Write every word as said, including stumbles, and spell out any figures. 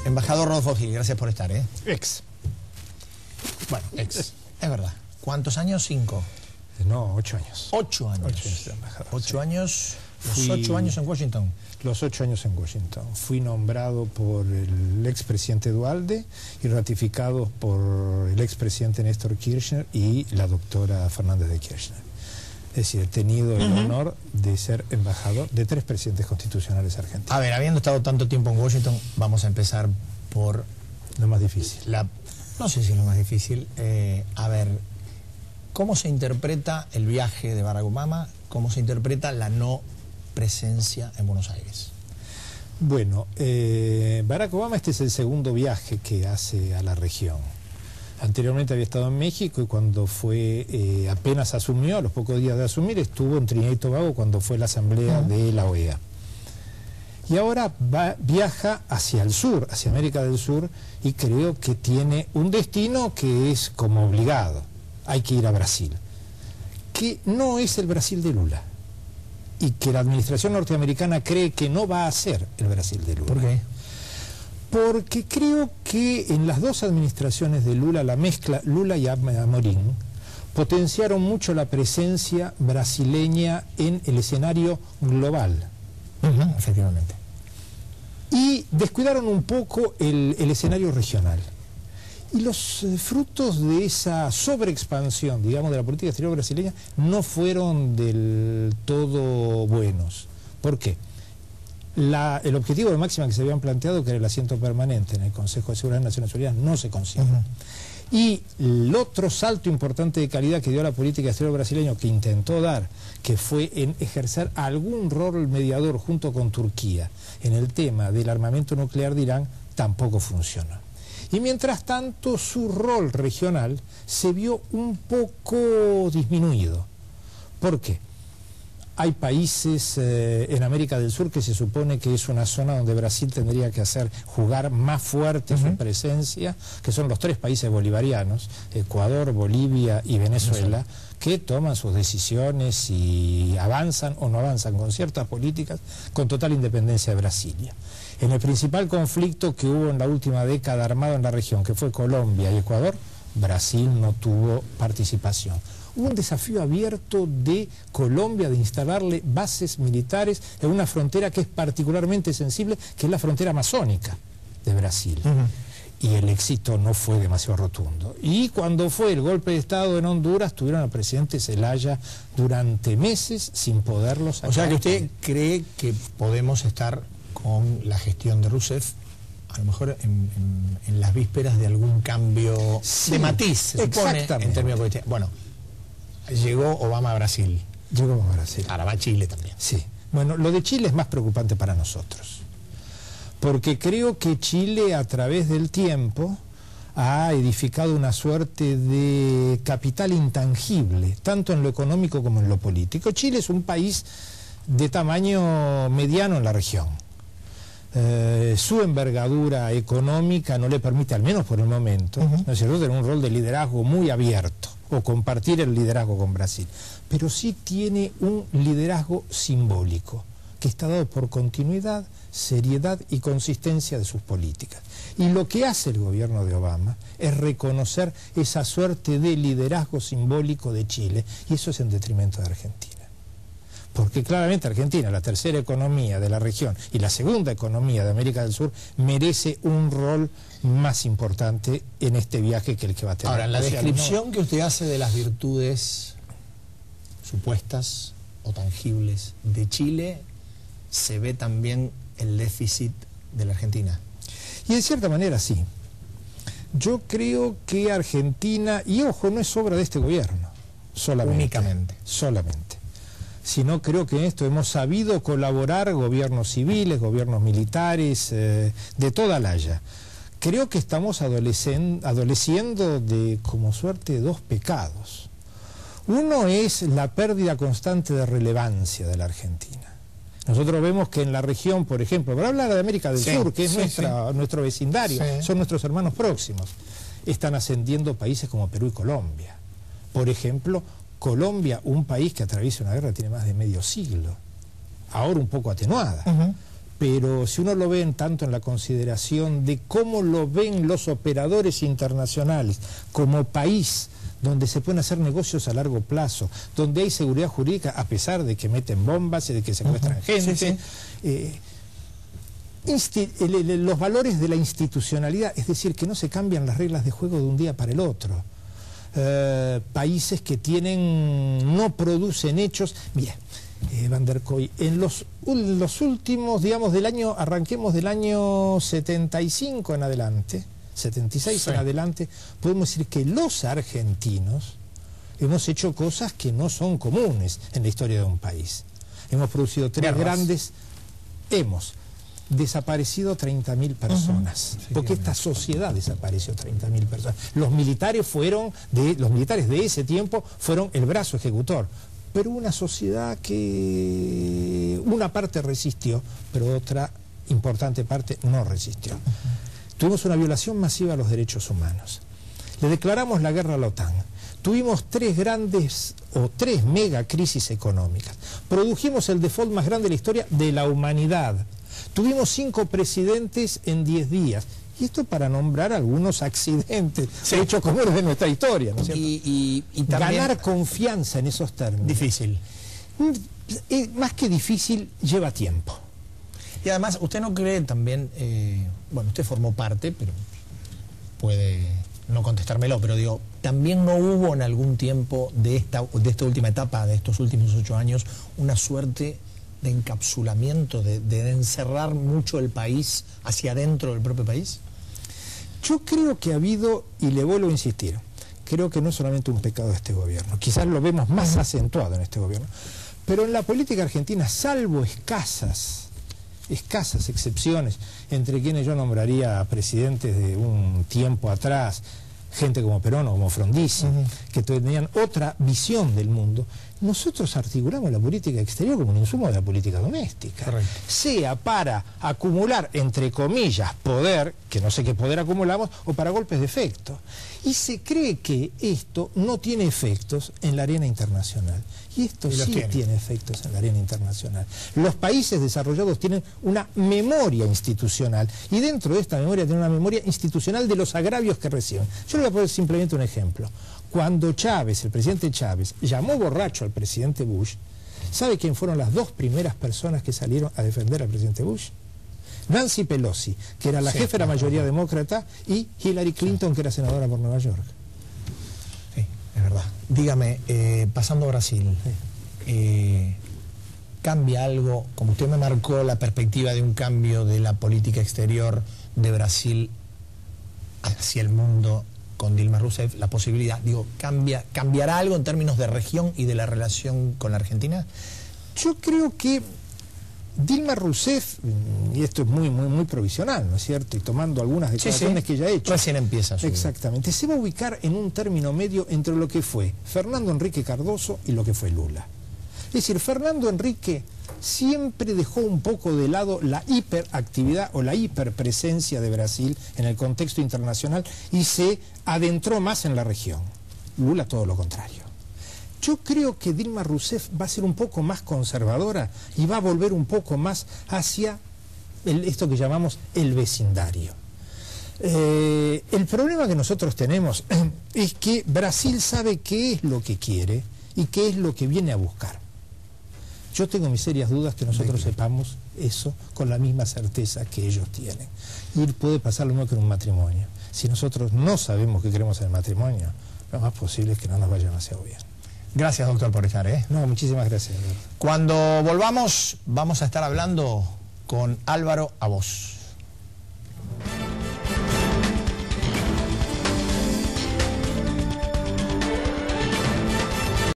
Embajador Rodolfo Gil, gracias por estar, ¿eh? Ex. Bueno, ex. Es verdad. ¿Cuántos años? ¿Cinco? No, ocho años. Ocho años. Ocho años de embajador. Ocho sí. años. Los Fui... ocho años en Washington. Los ocho años en Washington. Fui nombrado por el expresidente Duhalde y ratificado por el expresidente Néstor Kirchner y la doctora Fernández de Kirchner. Es decir, he tenido el uh-huh. honor de ser embajador de tres presidentes constitucionales argentinos. A ver, habiendo estado tanto tiempo en Washington, vamos a empezar por... Lo más difícil. La... No sé si es lo más difícil. Eh, a ver, ¿cómo se interpreta el viaje de Barack Obama? ¿Cómo se interpreta la no presencia en Buenos Aires? Bueno, eh, Barack Obama este es el segundo viaje que hace a la región. Anteriormente había estado en México y cuando fue, eh, apenas asumió, a los pocos días de asumir, estuvo en Trinidad y Tobago cuando fue la asamblea uh-huh. de la O E A. Y ahora va, viaja hacia el sur, hacia América del Sur, y creo que tiene un destino que es como obligado. Hay que ir a Brasil, que no es el Brasil de Lula, y que la administración norteamericana cree que no va a ser el Brasil de Lula. ¿Por qué? Porque creo que en las dos administraciones de Lula, la mezcla Lula y Amorim, potenciaron mucho la presencia brasileña en el escenario global. Uh-huh, efectivamente. Y descuidaron un poco el, el escenario regional. Y los eh, frutos de esa sobreexpansión, digamos, de la política exterior brasileña no fueron del todo buenos. ¿Por qué? La, el objetivo de máxima que se habían planteado, que era el asiento permanente en el Consejo de Seguridad de Naciones Unidas, no se consiguió. Uh-huh. Y el otro salto importante de calidad que dio la política exterior brasileña, que intentó dar, que fue en ejercer algún rol mediador junto con Turquía en el tema del armamento nuclear de Irán, tampoco funcionó. Y mientras tanto su rol regional se vio un poco disminuido. ¿Por qué? Hay países eh, en América del Sur que se supone que es una zona donde Brasil tendría que hacer jugar más fuerte uh-huh. su presencia, que son los tres países bolivarianos, Ecuador, Bolivia y Venezuela, que toman sus decisiones y avanzan o no avanzan con ciertas políticas con total independencia de Brasilia. En el principal conflicto que hubo en la última década armado en la región, que fue Colombia y Ecuador, Brasil no tuvo participación. Hubo un desafío abierto de Colombia de instalarle bases militares en una frontera que es particularmente sensible, que es la frontera amazónica de Brasil. Uh-huh. Y el éxito no fue demasiado rotundo. Y cuando fue el golpe de Estado en Honduras, tuvieron al presidente Zelaya durante meses sin poderlo sacar. O sea que usted cree que podemos estar con la gestión de Rousseff a lo mejor en, en, en las vísperas de algún cambio sí, de matiz, se supone, en términos políticos. Bueno, llegó Obama a Brasil. Llegó Obama a Brasil. Ahora va a Chile también. Sí. Bueno, lo de Chile es más preocupante para nosotros. Porque creo que Chile, a través del tiempo, ha edificado una suerte de capital intangible, tanto en lo económico como en lo político. Chile es un país de tamaño mediano en la región. Eh, su envergadura económica no le permite, al menos por el momento, uh-huh. ¿no es cierto?, tener un rol de liderazgo muy abierto o compartir el liderazgo con Brasil, pero sí tiene un liderazgo simbólico que está dado por continuidad, seriedad y consistencia de sus políticas. Y lo que hace el gobierno de Obama es reconocer esa suerte de liderazgo simbólico de Chile, y eso es en detrimento de Argentina. Porque claramente Argentina, la tercera economía de la región y la segunda economía de América del Sur, merece un rol más importante en este viaje que el que va a tener. Ahora, la descripción que usted hace de las virtudes supuestas o tangibles de Chile, se ve también el déficit de la Argentina. Y en cierta manera sí. Yo creo que Argentina, y ojo, no es obra de este gobierno, solamente. Únicamente. Solamente. Sino creo que en esto hemos sabido colaborar gobiernos civiles, gobiernos militares, eh, de toda la haya. Creo que estamos adoleciendo de, como suerte, dos pecados. Uno es la pérdida constante de relevancia de la Argentina. Nosotros vemos que en la región, por ejemplo, para hablar de América del sí, Sur, que es sí, nuestra, sí. nuestro vecindario, sí. son nuestros hermanos próximos, están ascendiendo países como Perú y Colombia. Por ejemplo, Colombia, un país que atraviesa una guerra, tiene más de medio siglo, ahora un poco atenuada, uh-huh. pero si uno lo ve en tanto en la consideración de cómo lo ven los operadores internacionales como país donde se pueden hacer negocios a largo plazo, donde hay seguridad jurídica a pesar de que meten bombas y de que secuestran uh-huh. gente, sí, sí. Eh, los valores de la institucionalidad, es decir, que no se cambian las reglas de juego de un día para el otro. Eh, países que tienen, no producen hechos. Bien, eh, Van der Kooi, en los, los últimos, digamos, del año, arranquemos del año setenta y cinco en adelante, setenta y seis sí. en adelante, podemos decir que los argentinos hemos hecho cosas que no son comunes en la historia de un país. Hemos producido tres Guerras. grandes, hemos desaparecido treinta mil personas, uh-huh. sí, porque esta sociedad desapareció treinta mil personas. Los militares fueron, de, los militares de ese tiempo fueron el brazo ejecutor, pero una sociedad que una parte resistió, pero otra importante parte no resistió. Uh-huh. Tuvimos una violación masiva a los derechos humanos. Le declaramos la guerra a la OTAN. Tuvimos tres grandes o tres mega crisis económicas. Produjimos el default más grande de la historia de la humanidad. Tuvimos cinco presidentes en diez días. Y esto para nombrar algunos accidentes, sí. hechos comunes de nuestra historia, ¿no es cierto? Y, y, y también... Ganar confianza en esos términos. Difícil. Más que difícil, lleva tiempo. Y además, ¿usted no cree también, eh, bueno, usted formó parte, pero puede no contestármelo, pero digo, también no hubo en algún tiempo de esta, de esta última etapa, de estos últimos ocho años, una suerte de encapsulamiento, de, de encerrar mucho el país hacia adentro del propio país? Yo creo que ha habido, y le vuelvo a insistir, creo que no es solamente un pecado de este gobierno, quizás lo vemos más acentuado en este gobierno, pero en la política argentina, salvo escasas, escasas excepciones, entre quienes yo nombraría a presidentes de un tiempo atrás, gente como Perón o como Frondizi, uh-huh. que tenían otra visión del mundo, nosotros articulamos la política exterior como un insumo de la política doméstica. Correcto. Sea para acumular, entre comillas, poder, que no sé qué poder acumulamos, o para golpes de efecto. Y se cree que esto no tiene efectos en la arena internacional. Y esto y sí tiene. tiene efectos en la arena internacional. Los países desarrollados tienen una memoria institucional, y dentro de esta memoria tienen una memoria institucional de los agravios que reciben. Yo le voy a poner simplemente un ejemplo. Cuando Chávez, el presidente Chávez, llamó borracho al presidente Bush, ¿sabe quién fueron las dos primeras personas que salieron a defender al presidente Bush? Nancy Pelosi, que era la sí, jefe de la mayoría no, no. demócrata, y Hillary Clinton, sí. que era senadora por Nueva York. Sí, es verdad. Dígame, eh, pasando a Brasil, sí. eh, ¿cambia algo, como usted me marcó la perspectiva de un cambio de la política exterior de Brasil hacia el mundo con Dilma Rousseff, la posibilidad, digo, cambia, ¿cambiará algo en términos de región y de la relación con la Argentina? Yo creo que Dilma Rousseff, y esto es muy muy muy provisional, ¿no es cierto? Y tomando algunas declaraciones sí, sí. que ella ha hecho. Recién empieza. Exactamente. Se va a ubicar en un término medio entre lo que fue Fernando Enrique Cardoso y lo que fue Lula. Es decir, Fernando Enrique siempre dejó un poco de lado la hiperactividad o la hiperpresencia de Brasil en el contexto internacional y se adentró más en la región. Lula todo lo contrario. Yo creo que Dilma Rousseff va a ser un poco más conservadora y va a volver un poco más hacia el, esto que llamamos el vecindario. Eh, el problema que nosotros tenemos es que Brasil sabe qué es lo que quiere y qué es lo que viene a buscar. Yo tengo mis serias dudas que nosotros sepamos eso con la misma certeza que ellos tienen. Y puede pasar lo mismo que en un matrimonio. Si nosotros no sabemos qué queremos en el matrimonio, lo más posible es que no nos vaya demasiado bien. Gracias, doctor, por estar, ¿eh? No, muchísimas gracias. Cuando volvamos, vamos a estar hablando con Álvaro Avós.